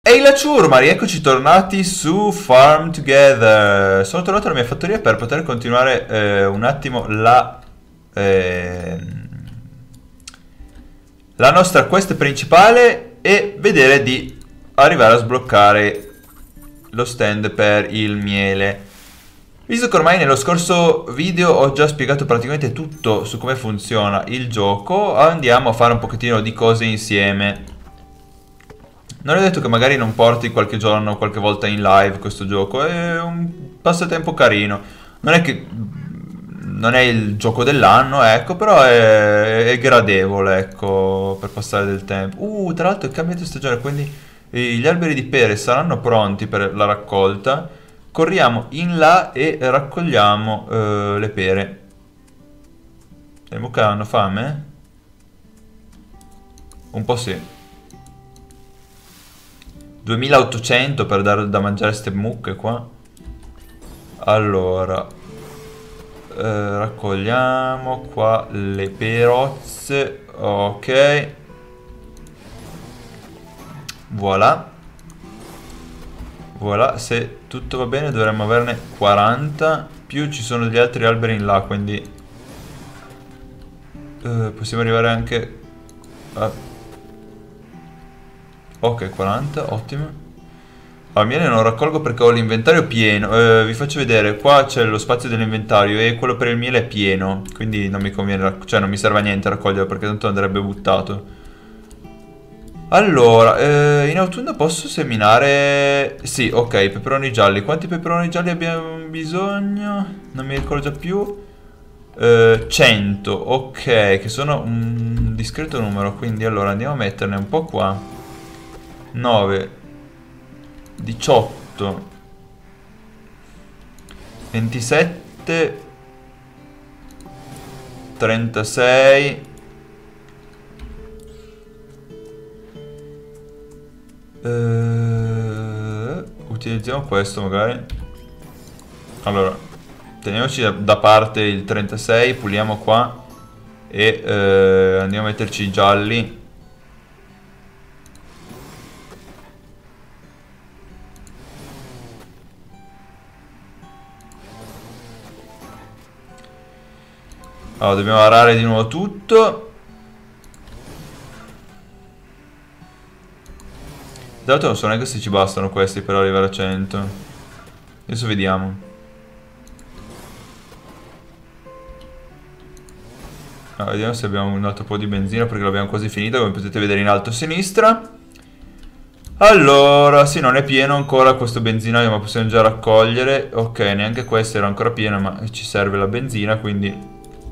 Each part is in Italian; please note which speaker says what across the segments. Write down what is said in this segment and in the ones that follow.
Speaker 1: Ehi la ciurma, rieccoci tornati su Farm Together. Sono tornato alla mia fattoria per poter continuare un attimo la nostra quest principale e vedere di arrivare a sbloccare lo stand per il miele. Visto che ormai nello scorso video ho già spiegato praticamente tutto su come funziona il gioco, andiamo a fare un pochettino di cose insieme. Non è detto che magari non porti qualche giorno, qualche volta in live questo gioco, è un passatempo carino. Non è che non è il gioco dell'anno, ecco, però è gradevole, ecco, per passare del tempo. Tra l'altro è cambiato stagione, quindi gli alberi di pere saranno pronti per la raccolta. Corriamo in là e raccogliamo le pere. Le mucche hanno fame? Un po' sì. 2800 per dare da mangiare a ste mucche qua. Allora raccogliamo qua le perozze. Ok. Voilà. Voilà, se tutto va bene dovremmo averne 40. Più ci sono degli altri alberi in là, quindi possiamo arrivare anche a... Ok, 40, ottimo. Al miele non raccolgo perché ho l'inventario pieno. Vi faccio vedere, qua c'è lo spazio dell'inventario e quello per il miele è pieno. Quindi non mi conviene, cioè non mi serve a niente raccogliere perché tanto andrebbe buttato. Allora, in autunno posso seminare... Sì, ok, peperoni gialli. Quanti peperoni gialli abbiamo bisogno? Non mi ricordo già più. 100, ok, che sono un discreto numero. Quindi allora andiamo a metterne un po' qua. 9 18 27 36 utilizziamo questo magari. Allora teniamoci da parte il 36, puliamo qua e andiamo a metterci i gialli. Allora, dobbiamo arare di nuovo tutto. Tra l'altro non so neanche se ci bastano questi per arrivare a 100. Adesso vediamo. Allora, vediamo se abbiamo un altro po' di benzina perché l'abbiamo quasi finita, come potete vedere in alto a sinistra. Allora, sì, non è pieno ancora questo benzinaio, ma possiamo già raccogliere. Ok, neanche questo era ancora pieno, ma ci serve la benzina, quindi...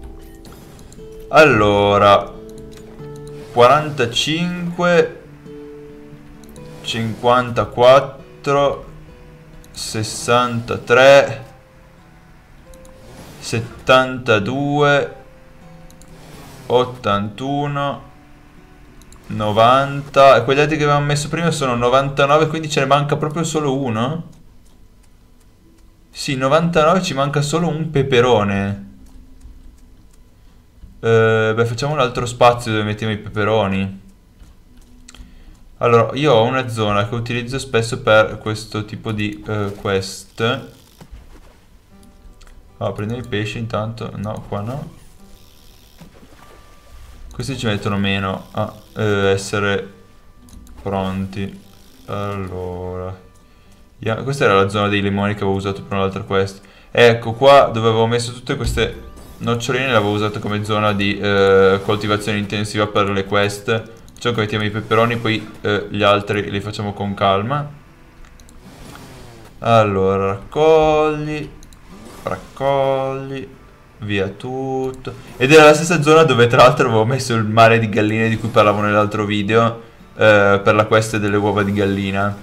Speaker 1: Allora 45 54 63 72 81 90 e quegli altri che avevamo messo prima sono 99, quindi ce ne manca proprio solo uno. Sì, 99, ci manca solo un peperone. Beh, facciamo un altro spazio dove mettiamo i peperoni. Allora, io ho una zona che utilizzo spesso per questo tipo di quest. Allora, prendiamo i pesci intanto. No, qua no. Questi ci mettono meno a essere pronti. Allora, questa era la zona dei limoni che avevo usato per un'altra quest. Ecco, qua dove avevo messo tutte queste noccioline l'avevo usata come zona di coltivazione intensiva per le quest. Ciò che mettiamo i peperoni, poi gli altri li facciamo con calma. Allora, raccogli, via tutto. Ed era la stessa zona dove tra l'altro avevo messo il mare di galline di cui parlavo nell'altro video, per la quest delle uova di gallina.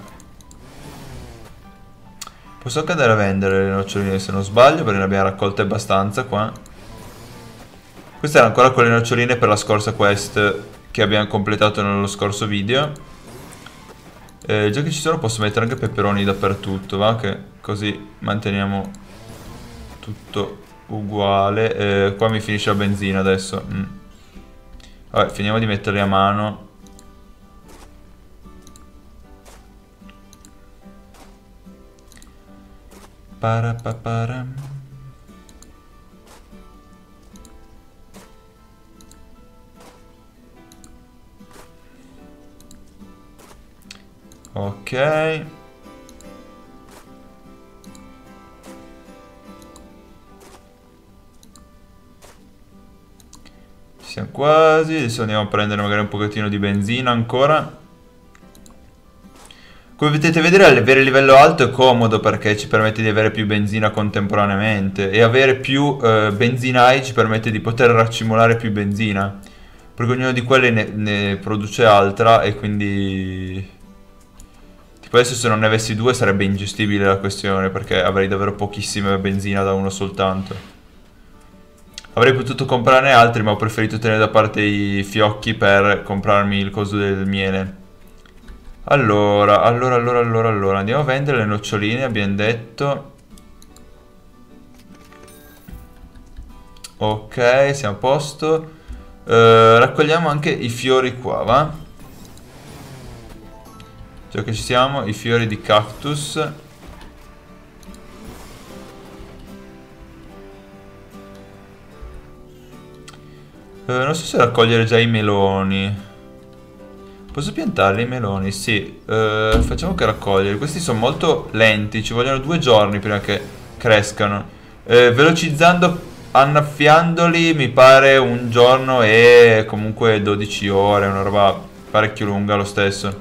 Speaker 1: Posso anche andare a vendere le noccioline se non sbaglio, perché ne abbiamo raccolte abbastanza qua. Queste erano ancora quelle noccioline per la scorsa quest che abbiamo completato nello scorso video. Già che ci sono posso mettere anche peperoni dappertutto, va? Che così manteniamo tutto uguale. Qua mi finisce la benzina adesso. Vabbè, finiamo di metterli a mano. Parapaparam. Ok. Siamo quasi. Adesso andiamo a prendere magari un pochettino di benzina ancora. Come potete vedere, avere il livello alto è comodo perché ci permette di avere più benzina contemporaneamente, e avere più benzinai ci permette di poter raccimolare più benzina, perché ognuno di quelli ne produce altra, e quindi tipo adesso se non ne avessi due sarebbe ingestibile la questione, perché avrei davvero pochissima benzina da uno soltanto. Avrei potuto comprarne altri, ma ho preferito tenere da parte i fiocchi per comprarmi il coso del miele. Allora, andiamo a vendere le noccioline, abbiamo detto. Ok, siamo a posto. Raccogliamo anche i fiori qua, va? Già che ci siamo, i fiori di cactus. Non so se raccogliere già i meloni. Posso piantarli i meloni? Sì. Facciamo che raccogliere. Questi sono molto lenti, ci vogliono 2 giorni prima che crescano. Velocizzando, annaffiandoli, mi pare un giorno e comunque 12 ore, una roba parecchio lunga lo stesso.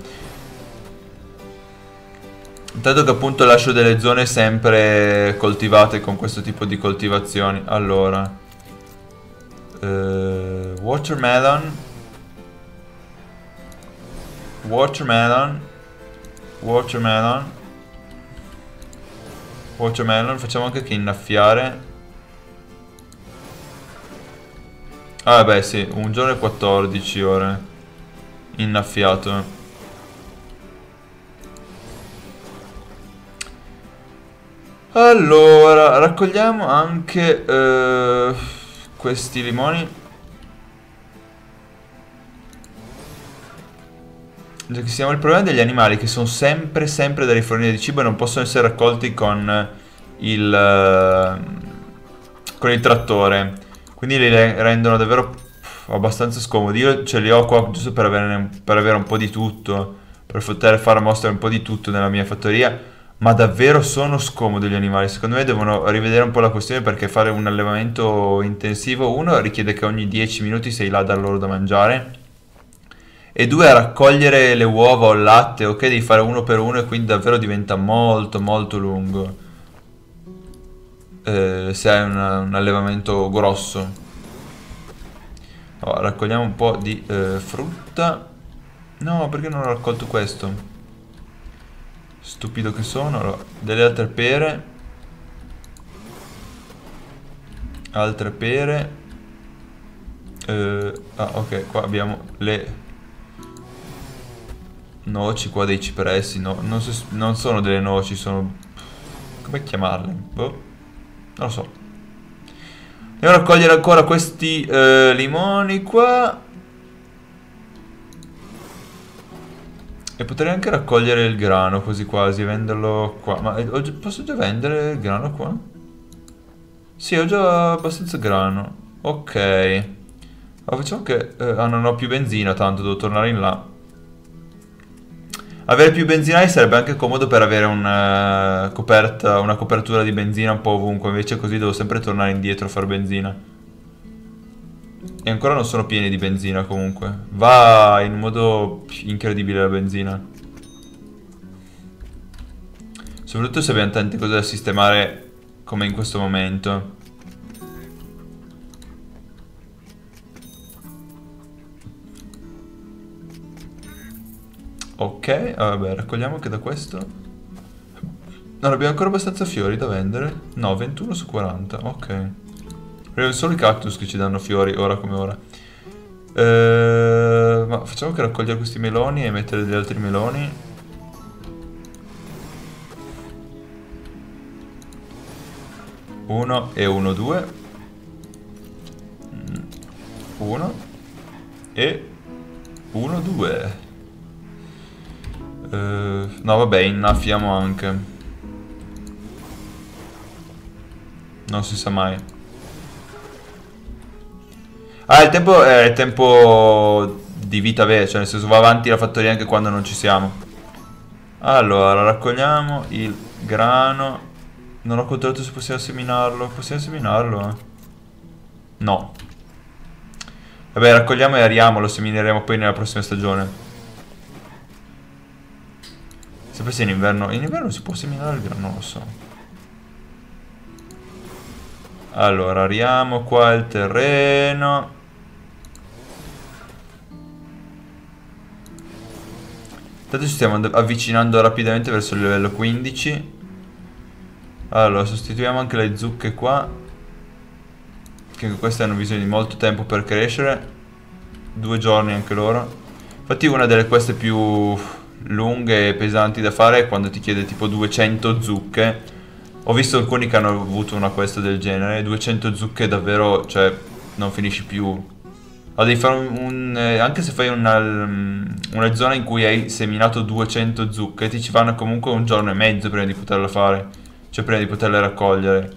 Speaker 1: Intanto che appunto lascio delle zone sempre coltivate con questo tipo di coltivazioni. Allora, watermelon. Watermelon. Facciamo anche che innaffiare. Ah beh sì, un giorno e 14 ore innaffiato. Allora, raccogliamo anche questi limoni. Già che siamo, il problema degli animali che sono sempre da rifornire di cibo e non possono essere raccolti con il trattore. Quindi li rendono davvero abbastanza scomodi. Io ce li ho qua giusto per avere un po' di tutto, per poter far mostrare un po' di tutto nella mia fattoria. Ma davvero sono scomodi gli animali. Secondo me devono rivedere un po' la questione, perché fare un allevamento intensivo, uno, richiede che ogni 10 minuti sei là a dar loro da mangiare, e due, a raccogliere le uova o il latte, ok, devi fare uno per uno, e quindi davvero diventa molto lungo se hai un allevamento grosso. Allora, raccogliamo un po' di frutta. No, perché non ho raccolto questo? Stupido che sono. Allora, delle altre pere. Altre pere. Ok, qua abbiamo le noci qua dei cipressi. No, non sono delle noci, sono... come chiamarle? Boh, non lo so. Andiamo a raccogliere ancora questi limoni qua. E potrei anche raccogliere il grano così quasi, venderlo qua. Ma posso già vendere il grano qua? Sì, ho già abbastanza grano. Ok. Allora, facciamo che... non ho più benzina, tanto devo tornare in là. Avere più benzinai sarebbe anche comodo per avere una copertura di benzina un po' ovunque. Invece così devo sempre tornare indietro a fare benzina. E ancora non sono pieni di benzina comunque. Va in un modo incredibile la benzina. Soprattutto se abbiamo tante cose da sistemare come in questo momento. Ok, vabbè, raccogliamo anche da questo. Non abbiamo ancora abbastanza fiori da vendere? No, 21 su 40, ok. Solo i cactus che ci danno fiori, ora come ora. Ma facciamo che raccogliere questi meloni e mettere degli altri meloni. Uno e uno, due. Uno e uno, due. No, vabbè, innaffiamo anche. Non si sa mai. Ah, il tempo è il tempo di vita vera, cioè nel senso va avanti la fattoria anche quando non ci siamo. Allora, raccogliamo il grano. Non ho controllato se possiamo seminarlo. Possiamo seminarlo? No. Vabbè, raccogliamo e ariamo, lo semineremo poi nella prossima stagione. Sempre se in inverno. In inverno si può seminare il grano, non lo so. Allora, ariamo qua il terreno. Intanto ci stiamo avvicinando rapidamente verso il livello 15. Allora, sostituiamo anche le zucche qua, che anche queste hanno bisogno di molto tempo per crescere. 2 giorni anche loro. Infatti una delle queste più lunghe e pesanti da fare è quando ti chiede tipo 200 zucche. Ho visto alcuni che hanno avuto una questa del genere. 200 zucche davvero, cioè, non finisci più. Devi fare anche se fai una zona in cui hai seminato 200 zucche, ti ci vanno comunque 1 giorno e mezzo prima di poterla fare. Cioè prima di poterle raccogliere.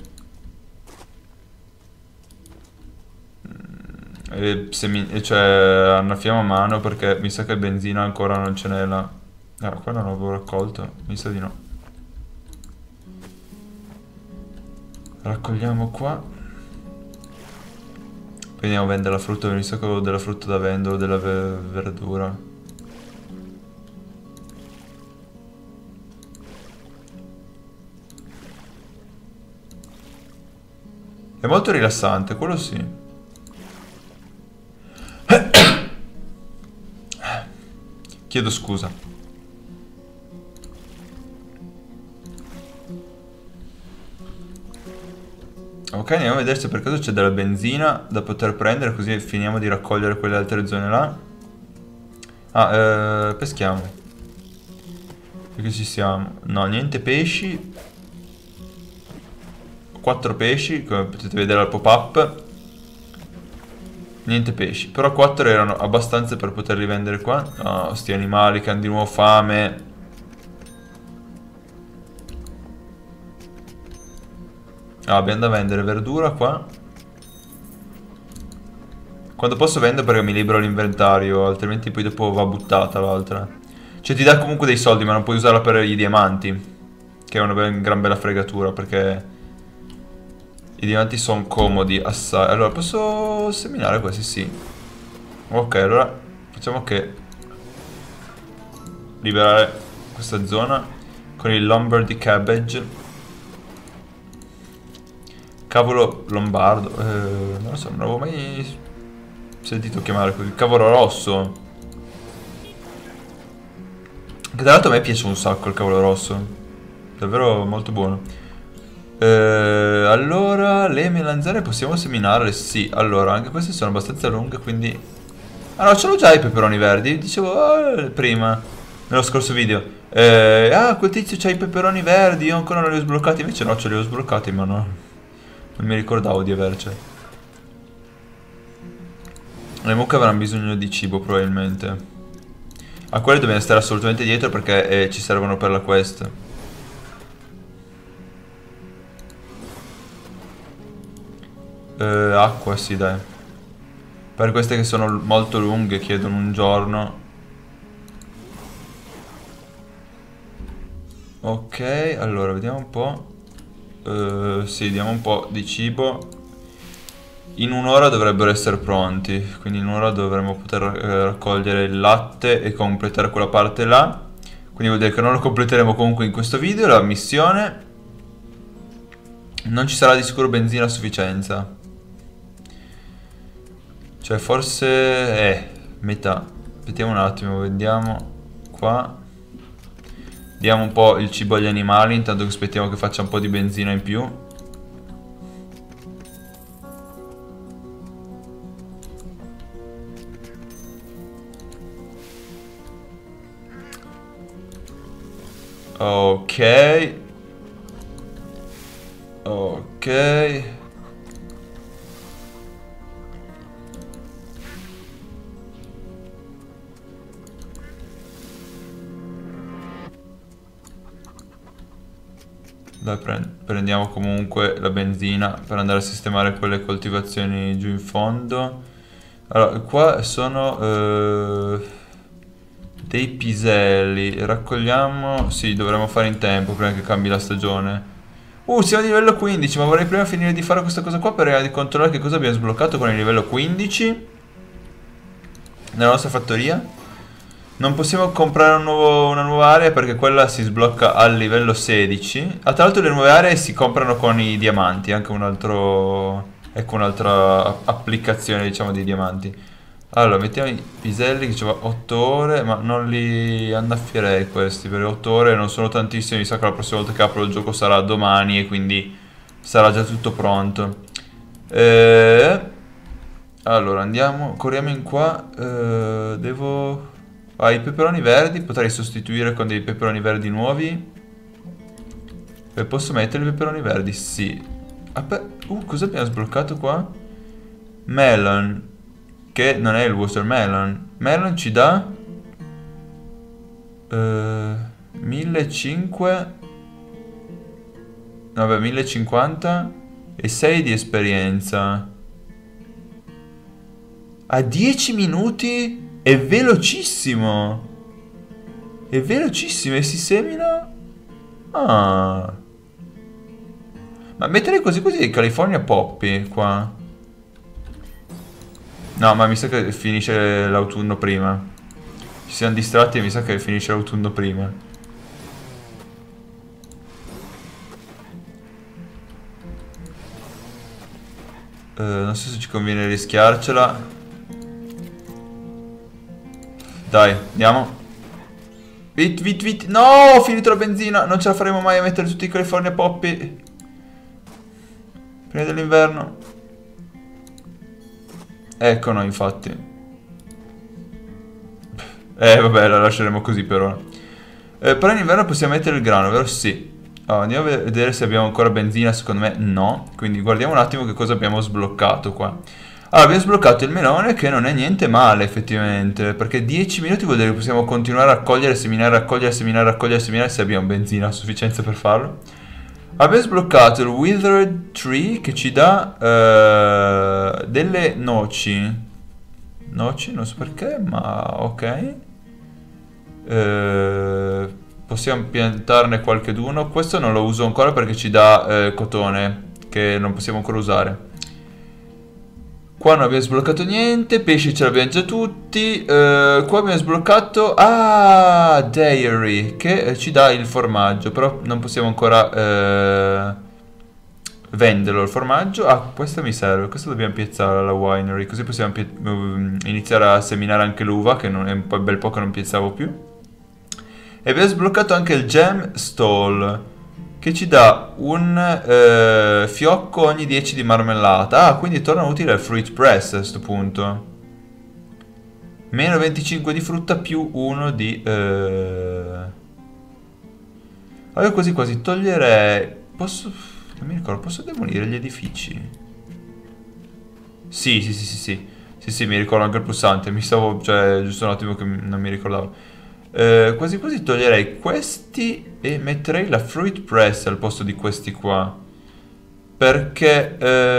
Speaker 1: Cioè annaffiamo a mano perché mi sa che benzina ancora non ce n'è là. Ah, qua non l'avevo raccolto, mi sa di no. Raccogliamo qua. Poi andiamo a vendere la frutta, mi sa che avevo della frutta da vendere o della verdura. È molto rilassante, quello sì. Chiedo scusa. Ok, andiamo a vedere se per caso c'è della benzina da poter prendere, così finiamo di raccogliere quelle altre zone là. Ah, peschiamo. Perché ci siamo? No, niente pesci. 4 pesci, come potete vedere al pop-up. Niente pesci, però 4 erano abbastanza per poterli vendere qua. No, sti animali che hanno di nuovo fame. Ah, abbiamo da vendere verdura qua. Quando posso vendo perché mi libero l'inventario, altrimenti poi dopo va buttata l'altra. Cioè ti dà comunque dei soldi ma non puoi usarla per i diamanti. Che è una gran bella fregatura perché i diamanti sono comodi assai. Allora posso seminare questi? Sì. Ok, allora facciamo che liberare questa zona con il Lombardy Cabbage. Cavolo lombardo, non lo so, non l'avevo mai sentito chiamare così. Cavolo rosso. Che tra l'altro a me piace un sacco il cavolo rosso. Davvero molto buono. Allora, le melanzane possiamo seminarle? Sì, allora, anche queste sono abbastanza lunghe, quindi... Ah no, ce l'ho già i peperoni verdi, dicevo prima, nello scorso video. Quel tizio c'ha i peperoni verdi, io ancora non li ho sbloccati, invece no, ce li ho sbloccati, ma no. Non mi ricordavo di averceli. Le mucche avranno bisogno di cibo probabilmente. A quelle dobbiamo stare assolutamente dietro perché ci servono per la quest. Acqua sì dai. Per queste che sono molto lunghe chiedono 1 giorno. Ok, allora vediamo un po'. Sì, diamo un po' di cibo. In 1 ora dovrebbero essere pronti, quindi in 1 ora dovremmo poter raccogliere il latte e completare quella parte là. Quindi vuol dire che non lo completeremo comunque in questo video, la missione. Non ci sarà di sicuro benzina a sufficienza. Cioè forse metà. Aspettiamo un attimo, vediamo qua. Diamo un po' il cibo agli animali, intanto che aspettiamo che faccia un po' di benzina in più. Ok. Ok. Dai, prendiamo comunque la benzina per andare a sistemare quelle coltivazioni giù in fondo. Allora, qua sono dei piselli. Raccogliamo. Sì, dovremmo fare in tempo prima che cambi la stagione. Siamo a livello 15, ma vorrei prima finire di fare questa cosa qua per controllare che cosa abbiamo sbloccato con il livello 15 nella nostra fattoria. Non possiamo comprare una nuova area perché quella si sblocca al livello 16. Ah, tra l'altro le nuove aree si comprano con i diamanti, anche un altro... ecco un'altra applicazione, diciamo, dei diamanti. Allora, mettiamo i piselli che ci va 8 ore, ma non li annaffierei questi, perché 8 ore non sono tantissimi, mi sa che la prossima volta che apro il gioco sarà domani e quindi sarà già tutto pronto. Allora, andiamo, corriamo in qua, devo... Ah, i peperoni verdi potrei sostituire con dei peperoni verdi nuovi. E posso mettere i peperoni verdi? Sì. Cosa abbiamo sbloccato qua? Melon. Che non è il watermelon. Melon ci dà 1500. Vabbè, 1050 e 6 di esperienza. A 10 minuti è velocissimo. È velocissimo e si semina. Ah. Ma metterei così così California Poppy qua. No, ma mi sa che finisce l'autunno prima. Ci siamo distratti e mi sa che finisce l'autunno prima. Non so se ci conviene rischiarcela. Dai, andiamo. Vit, vit, vit. No, ho finito la benzina. Non ce la faremo mai a mettere tutti i California Poppy prima dell'inverno. Ecco, no, infatti. Vabbè, la lasceremo così per ora. Però in inverno possiamo mettere il grano, vero? Sì. Allora, andiamo a vedere se abbiamo ancora benzina. Secondo me no. Quindi guardiamo un attimo che cosa abbiamo sbloccato qua. Allora, abbiamo sbloccato il melone, che non è niente male effettivamente, perché 10 minuti vuol dire che possiamo continuare a raccogliere, seminare, raccogliere, seminare, raccogliere, seminare, se abbiamo benzina a sufficienza per farlo. Abbiamo sbloccato il Withered Tree, che ci dà delle noci. Noci, non so perché, ma ok. Possiamo piantarne qualcheduno. Questo non lo uso ancora perché ci dà cotone, che non possiamo ancora usare. Qua non abbiamo sbloccato niente, pesci ce l'abbiamo già tutti. Qua abbiamo sbloccato Dairy, che ci dà il formaggio, però non possiamo ancora venderlo il formaggio. Ah, questo mi serve, questo dobbiamo piazzare alla winery, così possiamo iniziare a seminare anche l'uva, che non è un bel po' che non piazzavo più. E abbiamo sbloccato anche il Gem Stall, che ci dà un fiocco ogni 10 di marmellata. Ah, quindi torna utile il Fruit Press a questo punto. Meno 25 di frutta più 1 di... Allora così quasi toglierei... Posso... Non mi ricordo, posso demolire gli edifici? Sì, sì, sì, sì, sì. Sì, sì, mi ricordo anche il pulsante. Mi stavo... Cioè, giusto un attimo che non mi ricordavo. Quasi quasi toglierei questi e metterei la Fruit Press al posto di questi qua. Perché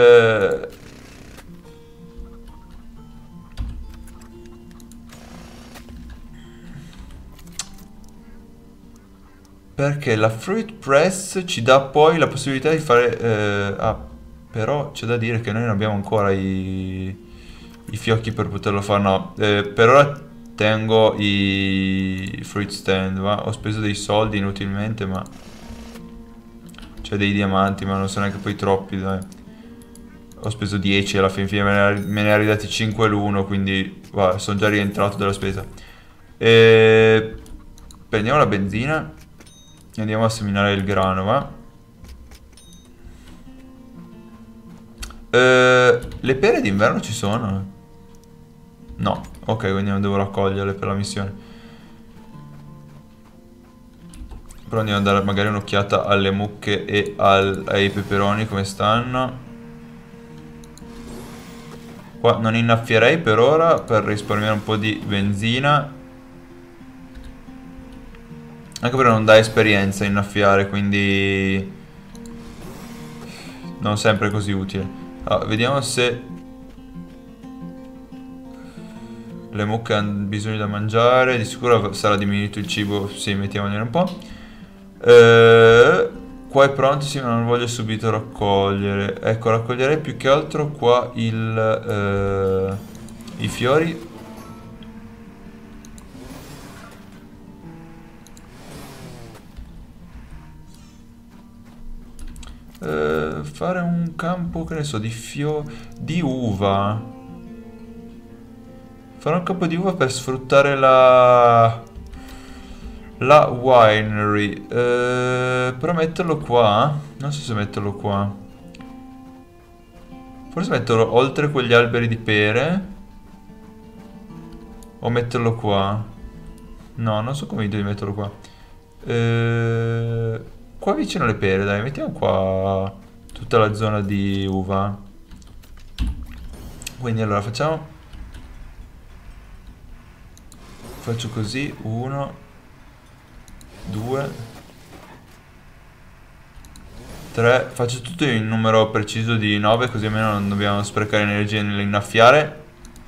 Speaker 1: la Fruit Press ci dà poi la possibilità di fare però c'è da dire che noi non abbiamo ancora i fiocchi per poterlo fare. No, per ora tengo i fruit stand, va? Ho speso dei soldi inutilmente, ma... Cioè dei diamanti, ma non sono neanche poi troppi, dai. Ho speso 10 alla fine, me ne ha ridati 5 l'uno, quindi... Guarda, sono già rientrato dalla spesa. Prendiamo la benzina e andiamo a seminare il grano, va? Le pere d'inverno ci sono? No, ok, quindi non devo raccoglierle per la missione. Però andiamo a dare magari un'occhiata alle mucche e ai peperoni come stanno. Qua non innaffierei per ora per risparmiare un po' di benzina. Anche perché non dà esperienza innaffiare, quindi non sempre così utile. Allora, vediamo se le mucche hanno bisogno da mangiare. Di sicuro sarà diminuito il cibo. Sì, mettiamone un po'. Qua è pronto, sì, ma non voglio subito raccogliere. Ecco, raccoglierei più che altro qua i fiori. Fare un campo, che ne so, di uva. Fare un campo di uva per sfruttare la winery. Però metterlo qua? Non so se metterlo qua. Forse metterlo oltre quegli alberi di pere. O metterlo qua. No, non so come devi metterlo qua. Qua vicino alle pere, dai, mettiamo qua tutta la zona di uva. Quindi allora facciamo. Faccio così, 1, 2, 3. Faccio tutto in numero preciso di 9, così almeno non dobbiamo sprecare energia nell'innaffiare.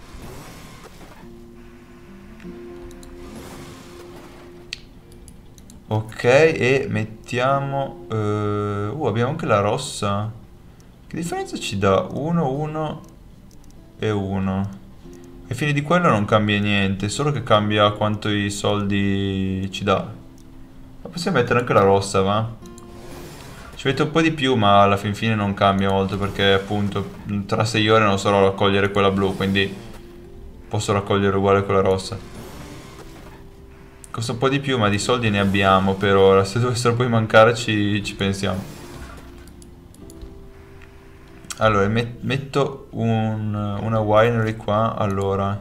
Speaker 1: Ok, e mettiamo... abbiamo anche la rossa. Che differenza ci dà? 1, 1 e 1. Ai fini di quello non cambia niente, solo che cambia quanto i soldi ci dà. Ma possiamo mettere anche la rossa, va? Ci mette un po' di più, ma alla fin fine non cambia molto, perché appunto tra 6 ore non sarò a raccogliere quella blu, quindi posso raccogliere uguale quella rossa. Costa un po' di più, ma di soldi ne abbiamo per ora. Se dovessero poi mancare ci pensiamo. Allora, metto una winery qua. Allora,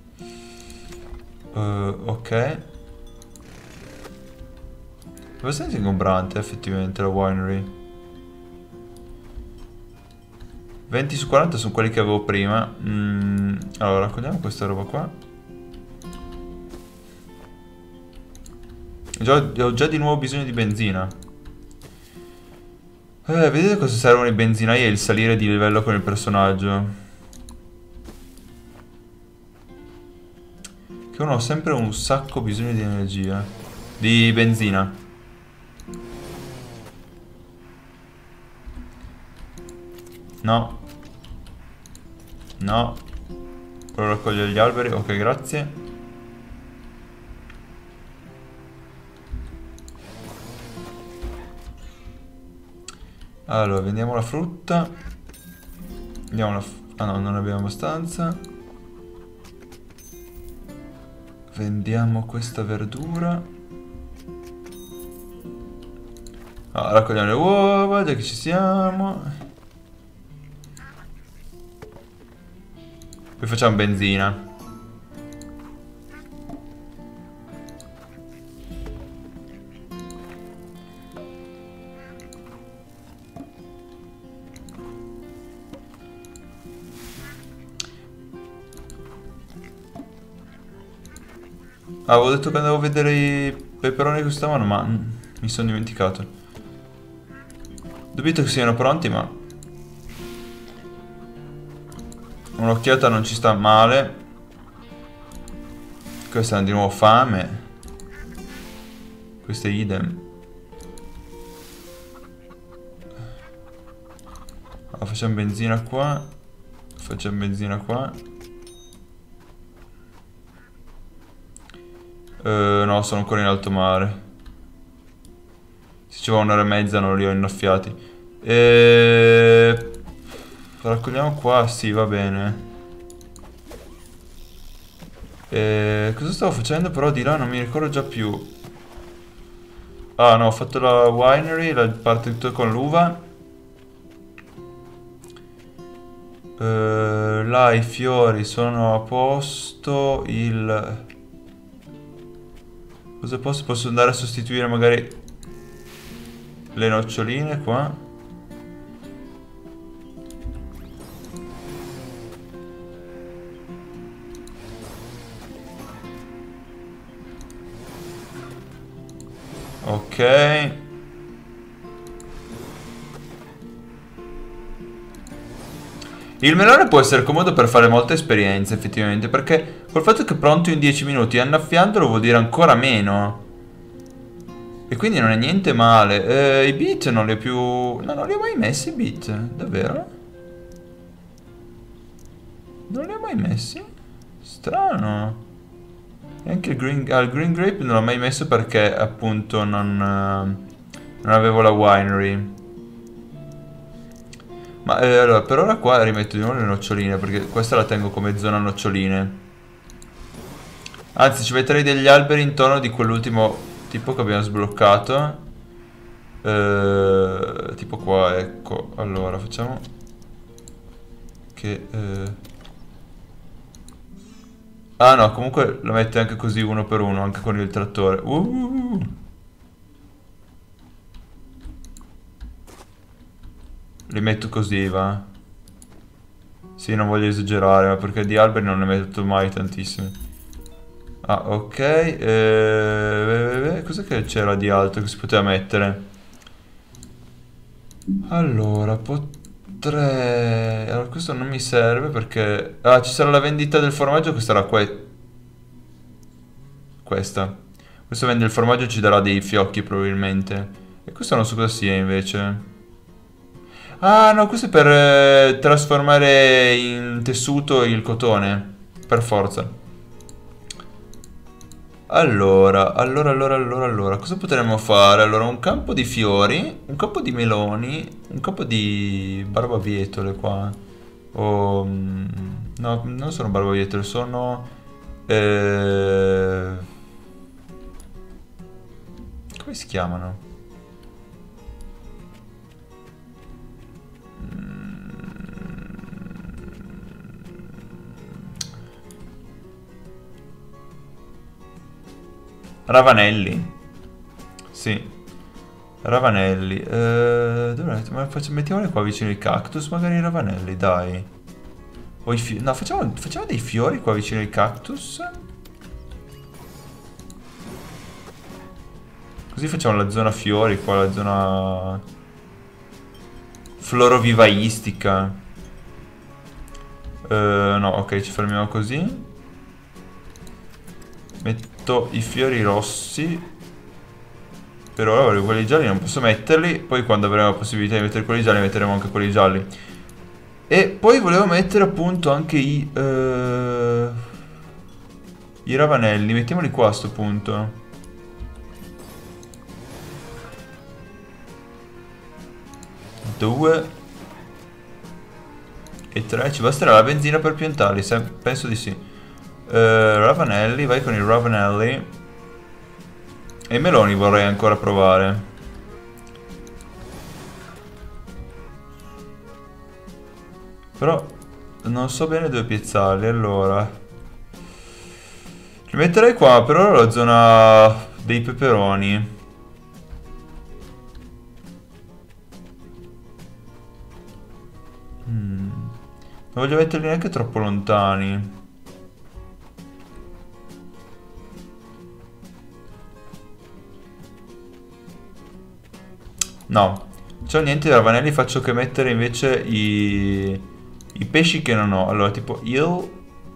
Speaker 1: ok. È abbastanza ingombrante effettivamente la winery. 20 su 40 sono quelli che avevo prima. Allora, raccogliamo questa roba qua. Ho già di nuovo bisogno di benzina. Vedete cosa servono i benzinai e il salire di livello con il personaggio. Che uno ha sempre un sacco bisogno di energia. Di benzina. No. No. Quello raccoglie gli alberi. Ok, grazie. Allora, vendiamo la frutta. Andiamo ah no, non abbiamo abbastanza. Vendiamo questa verdura. Ah, raccogliamo le uova, già che ci siamo. Poi facciamo benzina. Avevo detto che andavo a vedere i peperoni che costavano, ma mi sono dimenticato. Dubito che siano pronti, ma un'occhiata non ci sta male. Questa è di nuovo fame. Questo è idem. Allora, facciamo benzina qua. Facciamo benzina qua. No, sono ancora in alto mare. Se ci va un'ora e mezza non li ho innaffiati. Raccogliamo qua, sì, va bene. Cosa stavo facendo però di là? Non mi ricordo già più. Ah no, ho fatto la winery, la parte tutta con l'uva. Là i fiori sono a posto. Cosa posso? Posso andare a sostituire magari le noccioline qua. Ok. Il melone può essere comodo per fare molte esperienze, effettivamente, perché col fatto che è pronto in 10 minuti, annaffiandolo vuol dire ancora meno. E quindi non è niente male. I beat non li ho più... No, non li ho mai messi i beat, davvero? Non li ho mai messi? Strano. E anche il green grape non l'ho mai messo perché appunto non avevo la winery. Ma allora, per ora qua rimetto di nuovo le noccioline, perché questa la tengo come zona noccioline. Anzi, ci metterei degli alberi intorno di quell'ultimo tipo che abbiamo sbloccato. Tipo qua, ecco. Allora, facciamo che... Ah no, comunque lo mette anche così uno per uno, anche con il trattore. Li metto così, va. Sì, non voglio esagerare, ma perché di alberi non ne metto mai tantissimi. Ah, ok. Cos'è che c'era di altro che si poteva mettere? Allora, potrei... Allora, questo non mi serve perché... Ah, ci sarà la vendita del formaggio che sarà questa. Questo vende il formaggio e ci darà dei fiocchi probabilmente. E questo non so cosa sia invece. Ah, no, questo è per trasformare in tessuto il cotone. Per forza. Allora, cosa potremmo fare? Allora, un campo di fiori, un campo di meloni, un campo di barbabietole qua. No, non sono barbabietole, sono... eh, come si chiamano? Ravanelli. Sì, ravanelli. Ma mettiamoli qua vicino ai cactus, magari i ravanelli, dai. O no, facciamo dei fiori qua vicino ai cactus. Così facciamo la zona fiori qua, la zona florovivaistica. No, ok, ci fermiamo così. Metto i fiori rossi. Per ora voglio quelli gialli, non posso metterli. Poi quando avremo la possibilità di mettere quelli gialli metteremo anche quelli gialli. E poi volevo mettere appunto anche i ravanelli. Mettiamoli qua a sto punto. Due e tre. Ci basterà la benzina per piantarli? Penso di sì. Ravanelli, vai con i ravanelli. E i meloni vorrei ancora provare. Però non so bene dove piazzarli, allora. Li metterei qua, per ora la zona dei peperoni. Non voglio metterli neanche troppo lontani. No, c'ho niente di ravanelli, faccio che mettere invece i pesci che non ho. Allora, tipo eel.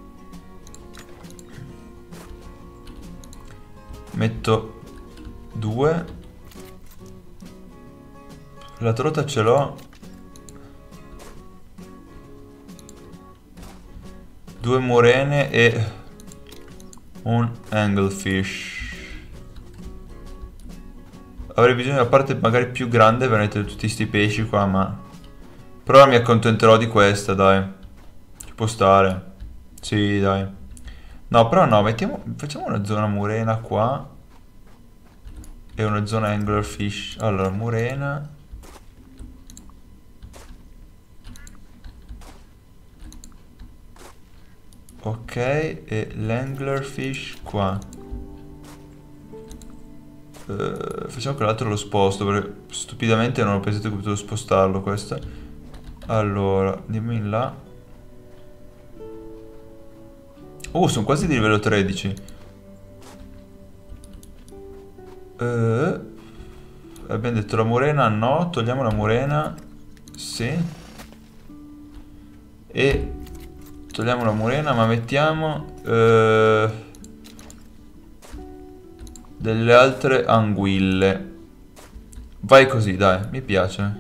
Speaker 1: Metto 2. La trota ce l'ho. 2 murene e un anglefish. Avrei bisogno di una parte magari più grande per mettere tutti sti pesci qua, ma... Per ora mi accontenterò di questa, dai. Ci può stare. Sì, dai. No, però no, facciamo una zona murena qua. E una zona anglerfish. Allora, murena. Ok, e l'anglerfish qua. Facciamo che l'altro lo sposto, perché stupidamente non ho pensato che potevo spostarlo questo. Allora, dimmi in là. Sono quasi di livello 13. Abbiamo detto la murena no, togliamo la murena. Sì. E togliamo la murena, ma mettiamo delle altre anguille. Vai così, dai, mi piace.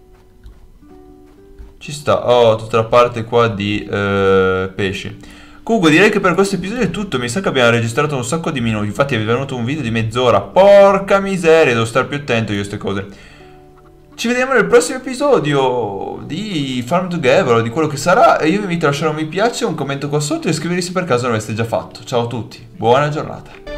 Speaker 1: Ci sta. Oh, tutta la parte qua di pesci. Comunque direi che per questo episodio è tutto. Mi sa che abbiamo registrato un sacco di minuti. Infatti è venuto un video di mezz'ora. Porca miseria, devo stare più attento io a queste cose. Ci vediamo nel prossimo episodio di Farm Together o di quello che sarà. E io vi invito a lasciare un mi piace, un commento qua sotto e iscrivervi se per caso non l'aveste già fatto. Ciao a tutti, buona giornata.